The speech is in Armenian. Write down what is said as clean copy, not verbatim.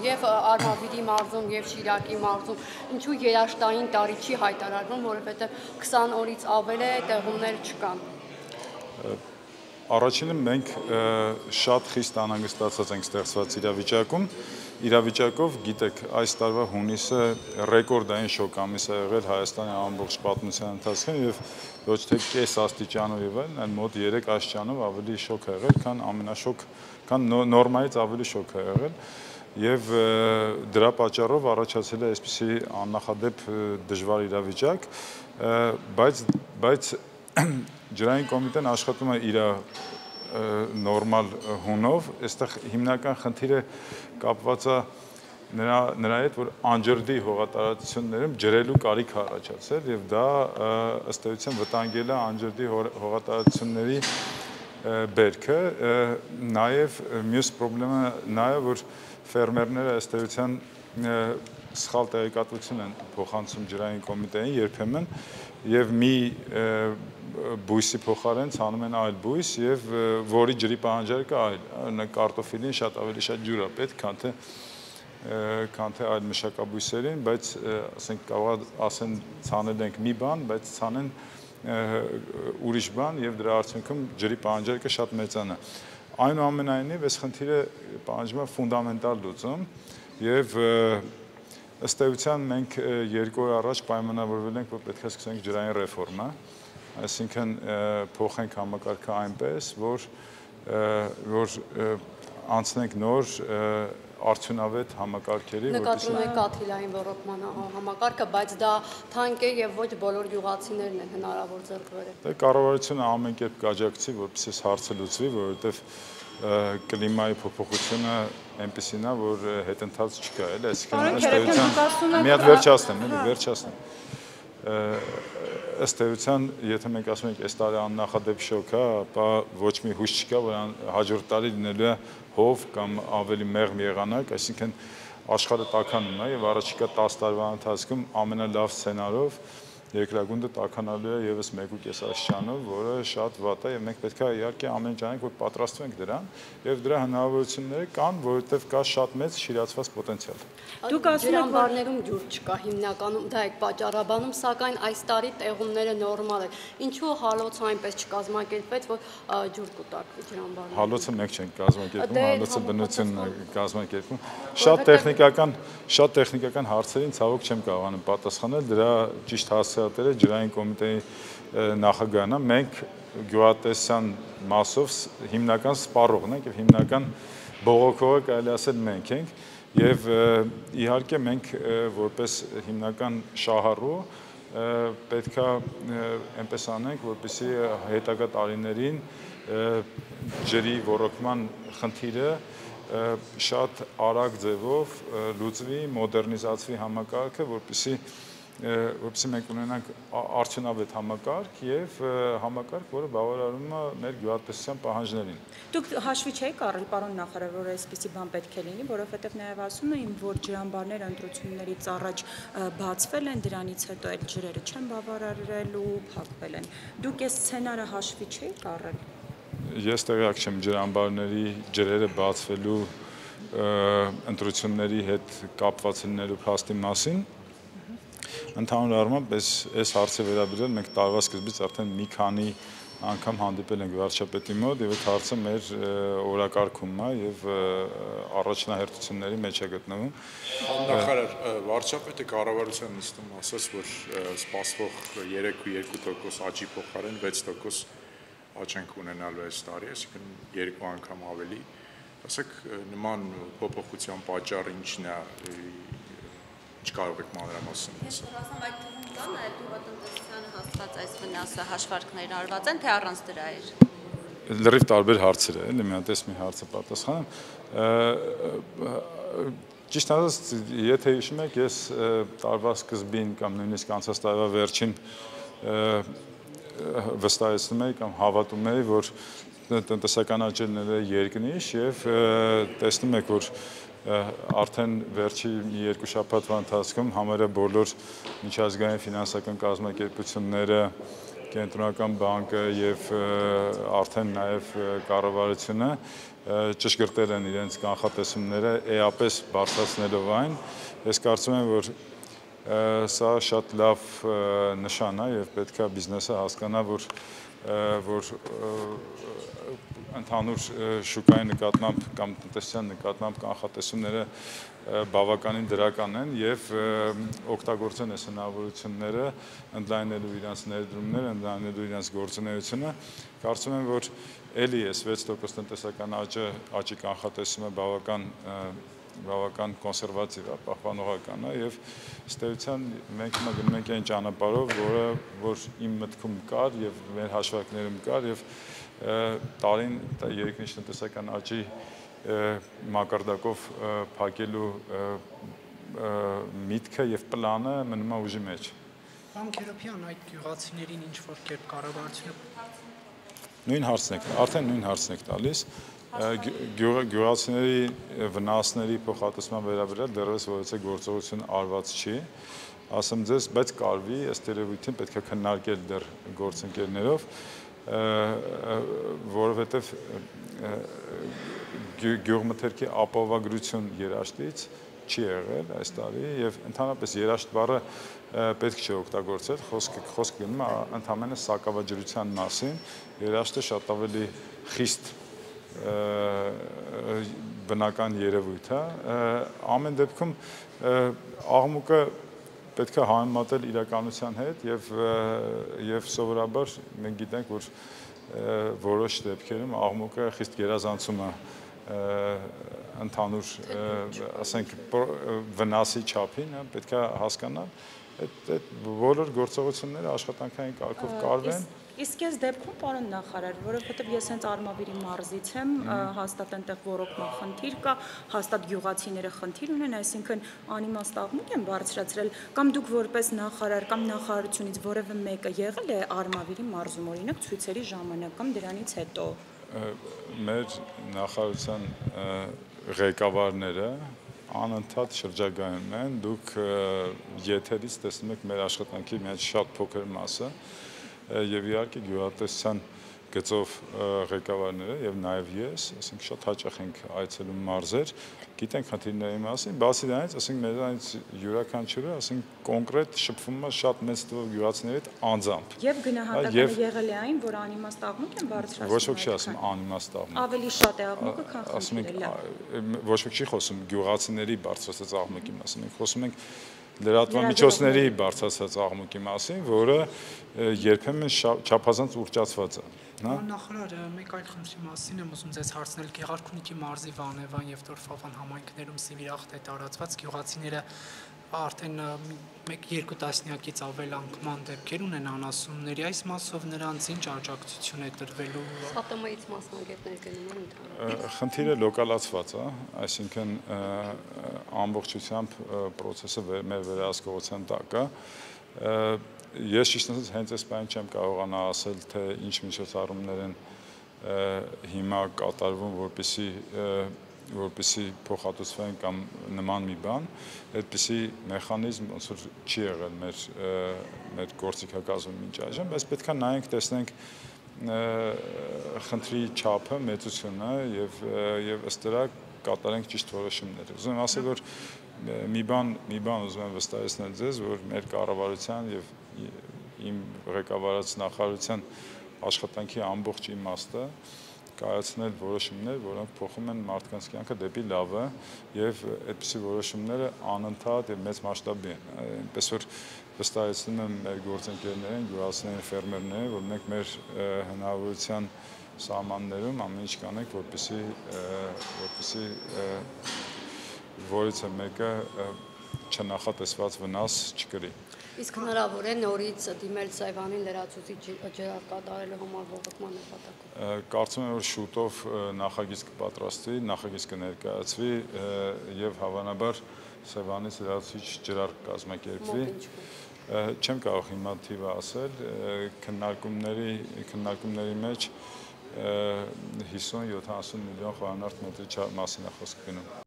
եւ Արմավիրի մարզում եւ Շիրակի մարզում ինչու երաշտային տարի չի հայտարարվում, որովհետեւ 20 օրից ավել է տեղումներ չկան։ Առաջինը մենք շատ խիստ անհանգստացած ենք ստեղծված իրավիճակով, գիտեք, այս տարվա հունիսը ռեկորդային շոկ ամիս է եղել Հայաստանի ամբողջ պատմության ընթացքում եւ ոչ թե կես աստիճանով եւ այլն, այլ մոտ 3 աստիճանով ավելի շոկ է եղել, քան նորմայից ավելի շոկ է եղել եւ դրա պատճառով առաջացել է այսպիսի աննախադեպ դժվար իրավիճակ, բայց Ջրային կոմիտեն աշխատում է իր նորմալ հունով, այստեղ հիմնական խնդիրը կապված է նրա հետ, որ անջրդի հողատարածություններում ջրելու կարիք է առաջացել եւ դա ըստ էության վտանգել է անջրդի հողատարածությունների բերքը, նաեւ մյուս խնդրը նա է, որ ֆերմերները ըստ էության սխալ տեղեկատվություն են փոխանցում ջրային կոմիտեին երբեմն եւ մի բույսի փոխարեն ցանում են այլ բույս եւ որի ջրի պահանջարկը այլ, օրինակ կարտոֆիլին շատ ավելի շատ ջուր է պետք, քան թե այլ մշակաբույսերին, բայց ասենք կարող ասեն ցանել ենք մի բան, բայց ցանեն ուրիշ բան եւ դրա արդյունքում ջրի պահանջարկը շատ մեծանա։ Այնուամենայնիվ այս խնդիրը պահանջում է ֆունդամենտալ լուծում եւ ըստ էության մենք 2 օր առաջ պայմանավորվել ենք, որ պետք է սկսենք ջրային ռեֆորմա, այսինքն փոխենք համակարգը այնպես, որ անցնենք նոր արդյունավետ համակարգերի, նկատում եք կաթիլային ոռոգման համակարգը, բայց դա թանկ է եւ ոչ բոլոր գյուղացիներն են հնարավոր ձեռք բերել։ Դե կառավարությունը ամեն կերպ կաջակցի, որպեսզի հարցը լուծվի, որովհետեւ կլիմայի փոփոխությունը այնպեսին է, որ հետընթաց չկա, էլ, այսինքն ըստ էության մի հատ վերջացնեմ։ Ըստ էության, եթե մենք ասում ենք, այս տարի աննախադեպ շոկ է, ապա ոչ մի հույս չկա, որ հաջորդ տարի լինելու է հով կամ ավելի մեղմ եղանակ, այսինքն աշխարհը տաքանում է եւ առաջիկա 10 տարվա ընթացքում ամենալավ սցենարով երկրագունդը տաքանալու է եւս 1.5 աստիճանով, որը շատ վատ է եւ մենք պետք է իհարկե ամեն ինչ անենք, որ պատրաստվենք դրան եւ դրա հնարավորությունները կան, որովհետեւ կա շատ մեծ շիրացված պոտենցիալ։ Դուք ասում եք, ջրամբարներում ջուր չկա, հիմնականում դա եք պատճառաբանում, սակայն այս տարի տեղումները նորմալ են։ Ինչու հալոցը այնպես չկազմակերպվեց, որ ջուր կուտակվի ջրամբարներում։ Հալոցը մենք չենք կազմակերպում, հալոցը բնությունն է կազմակերպում։ Շատ տեխնիկական հարցերին ցավոք չեմ կարողանում պատասխանել, դրա ճիշտ հասցեատերը ջրային կոմիտեի նախագահն է, մենք գյուղատնտեսության մասով հիմնական սպառողն ենք եւ հիմնական բողոքողը կարելի ասել մենք ենք եւ իհարկե մենք որպես հիմնական շահառու պետք է այնպես անենք, որպեսզի հետագա տարիներին ջրի ոռոգման խնդիրը շատ արագ ձևով լուծվի, մոդեռնիզացվի համակարգը, որպեսզի մենք ունենանք արդյունավետ համակարգ եւ համակարգ, որը բավարարում է մեր գյուղատնտեսության պահանջներին։ Դուք հաշվի չեք առել, պարոն նախարար, որ այսպիսի բան պետք է լինի, որովհետեւ նաեւ ասում էին, որ ջրամբարները ընտրություններից առաջ բացվել են, դրանից հետո այդ ջրերը չեն բավարարել ու փակվել են։ Դուք այս սցենարը հաշվի չեք առել։ Ես տեղյակ չեմ ջրամբարների ջրերը բացվելու ընտրությունների հետ կապված լինելու փաստի մասին։ Ընդհանուր առմամբ այս հարցը վերաբերյալ մենք տարվա սկզբից արդեն մի քանի անգամ հանդիպել ենք վարչապետի մոտ եւ այդ հարցը մեր օրակարգումն է եւ առաջնահերթությունների մեջ է գտնվում։ Նախարար, վարչապետը կառավարության նիստում ասաց, որ սպասվող 3.2% աճի փոխարեն 6% աճենք ունենալու այս տարի, այսինքն 2 անգամ ավելի։ Ասեք, նման փոփոխության պատճառը ինչն է, չկարող եք մանրամասն ասել։ Ես ասեմ, այդ թվում կա նաև գյուղատնտեսությանը հասած այս վնասը հաշվարկներ արված են, թե առանց դրա էր։ Լրիվ տարբեր հարցեր է, էլի մի հատ մի հարցը պատասխանեմ։ Ճիշտ ասած, եթե հիշում եք, ես տարվա սկզբին կամ նույնիսկ անցած տարվա վերջին վստահեցնում էի կամ հավատում էի, որ տնտեսական աճելն է երկնիշ եւ տեսնում եք, որ արդեն վերջի մի 2 շաբաթվա ընթացքում համարյա բոլոր միջազգային ֆինանսական կազմակերպությունները, Կենտրոնական բանկը եւ արդեն նաեւ կառավարությունը ճշգրտել են իրենց կանխատեսումները էապես բարձրացնելով այն։ Ես կարծում եմ, որ սա շատ լավ նշան է եւ պետք է բիզնեսը հասկանա, որ ընդհանուր շուկայի նկատմամբ կամ տնտեսության նկատմամբ կանխատեսումները բավականին դրական են եւ օգտագործեն այս հնարավորությունները ընդլայնելու իրենց ներդրումները, ընդլայնելու իրենց գործունեությունը։ Կարծում եմ, որ էլի այս 6% տնտեսական աճի կանխատեսումը բավական կոնսերվատիվ է, պահպանողական է եւ ըստ էության մենք հիմա գնում ենք այն ճանապարհով, որ իմ մտքում կար եւ մեր հաշվարկներում կար եւ տարին երկնիշ տնտեսական աճի մակարդակով փակելու միտքը եւ պլանը մնում է ուժի մեջ։ Պարոն Քերոբյան, այդ գյուղացիներին ինչ որ կերպ կառավարությունը նույն հարցն եք, արդեն նույն հարցն եք տալիս։ Գյուղացիների վնասների փոխհատուցման վերաբերյալ դեռևս որևէ գործողություն արված չի, ասեմ ձեզ, բայց կարվի ըստ երևույթին պետք է քննարկել դեռ գործընկերներով, որովհետև գյուղմթերքի ապահովագրություն երաշտից չի եղել այս տարի եւ ընդհանրապես երաշտ բառը պետք չէ օգտագործել, խոսք գնում է ընդհանրապես սակավաջրության մասին, երաշտը շատ ավելի խիստ բնական երևույթ է, ամեն դեպքում աղմուկը պետք է համեմատել իրականության հետ եւ սովորաբար մենք գիտենք, որ որոշ դեպքերում աղմուկը խիստ գերազանցում է ընդհանուր, ասենք, վնասի չափին, պետք է հասկանալ, այդ բոլոր գործողությունները աշխատանքային կարգով կարվեն։ Իսկ ես դեպքում, պարոն նախարար, որովհետև ես հենց Արմավիրի մարզից եմ, հաստատ այնտեղ ոռոգման խնդիր կա, հաստատ գյուղացիները խնդիր ունեն, այսինքն անիմաստ աղմուկ են բարձրացրել, կամ դուք որպես նախարար կամ նախարարությունից որևէ մեկը եղել է Արմավիրի մարզում, օրինակ ցույցերի ժամանակ կամ դրանից հետո։ Մեր նախարարության ղեկավարները անընդհատ շրջագայում են, դուք եթերից տեսնում եք մեր աշխատանքի մի շատ փոքր մասը եւ իհարկե գյուղատնտեսության գծով ղեկավարները եւ նաեւ ես, ասենք շատ հաճախ ենք այցելում մարզեր, գիտենք խնդիրների մասին, բացի դրանից, ասենք մեզանից յուրաքանչյուրը, ասենք կոնկրետ շփվում է շատ մեծ թվով գյուղացիների հետ անձամբ։ Եվ գնահատականը եղել է այն, որ անիմաստ աղմուկ են բարձրացնում։ Ոչ ոք չի ասում անիմաստ աղմուկ։ Ավելի շատ է աղմուկը, քան խնդիրը։ Ոչ ոք չի խոսում գյուղացիների բարձրացած աղմուկի մասին, մենք խոսում ենք լրատվամիջոցների բարձրացած աղմուկի մասին, որը երբեմն չափազանց ուռճացված է։ Նախարար, մեկ այլ խնդրի մասին եմ ուզում ձեզ հարցնել, Գեղարքունիքի մարզի Վանևան եւ Տորֆավան համայնքներում սիվիրախտ է տարածված, գյուղացիները արդեն 1-2 տասնյակից ավել անկման դեպքեր ունեն անասունների, այս մասով նրանց ինչ աջակցություն է տրվելու։ ՍԱՏՄ-ից մասնագետներ գնում են ընդհանուր։ Խնդիրը լոկալացված է, այսինքն ամբողջությամբ process-ը մեր վերահսկողության տակ է։ Ես ճիշտ ասած հենց այս բանը չեմ կարողանա ասել, թե ինչ միջոցառումներ են հիմա կատարվում, որպեսզի փոխհատուցվեն կամ նման մի բան, այդպիսի մեխանիզմ ոնց որ չի եղել մեր գործիքակազմում մինչ այժմ, բայց պետք է նայենք, տեսնենք խնդրի չափը, մեծությունը եւ ըստ դրա կատարենք ճիշտ որոշումներ։ Ուզում եմ ասել, որ մի բան ուզում եմ վստահեցնել ձեզ, որ մեր կառավարության եւ իմ ղեկավարած նախարարության աշխատանքի ամբողջ իմաստը կայացնել որոշումներ, որոնք փոխում են մարդկանց կյանքը դեպի լավը եւ այդպիսի որոշումները անընդհատ եւ մեծ մասշտաբի են։ Այնպես որ վստահեցնում եմ մեր գործընկերներին, գյուղացիներին, ֆերմերներին, որ մենք մեր հնարավորության սահմաններում ամեն ինչ կանենք, որպեսզի որից մեկը չնախատեսված վնաս չկրի։ Իսկ հնարավոր է նորից դիմել Սևանին լրացուցիչ ջրառ կատարելու համար ողոքման նպատակով։ Կարծում եմ, որ շուտով նախագիծ կպատրաստվի, նախագիծ կներկայացվի եւ հավանաբար Սևանից լրացուցիչ ջրառ կազմակերպվի։ Չեմ կարող հիմա թիվը ասել, քննարկումների մեջ 50-70 միլիոն խորանարդ մետրի մասին է խոսք գնում։